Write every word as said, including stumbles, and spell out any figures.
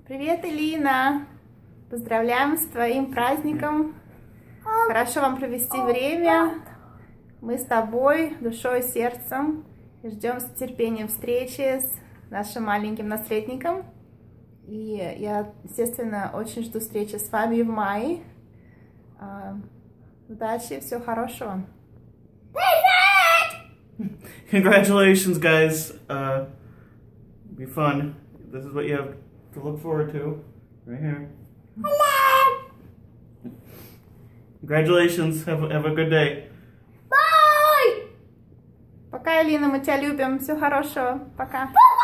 Привет, Элина! Поздравляем с твоим праздником. Хорошо вам провести время. Мы с тобой душой и сердцем и ждем с терпением встречи с нашим маленьким наследником. И я, естественно, очень жду встречи с вами в мае. Удачи, всего хорошего. Congratulations, guys. Uh, be fun. This is what you have to look forward to right here. Hello. Congratulations. Have a, have a good day. Bye. Пока, Элина, мы тебя любим. Всего хорошего. Пока. Bye.